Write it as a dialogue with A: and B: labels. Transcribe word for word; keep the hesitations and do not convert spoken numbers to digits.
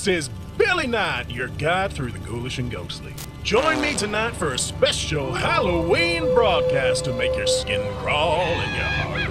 A: This is Billy Knight, your guide through the ghoulish and ghostly. Join me tonight for a special Halloween broadcast to make your skin crawl and your heart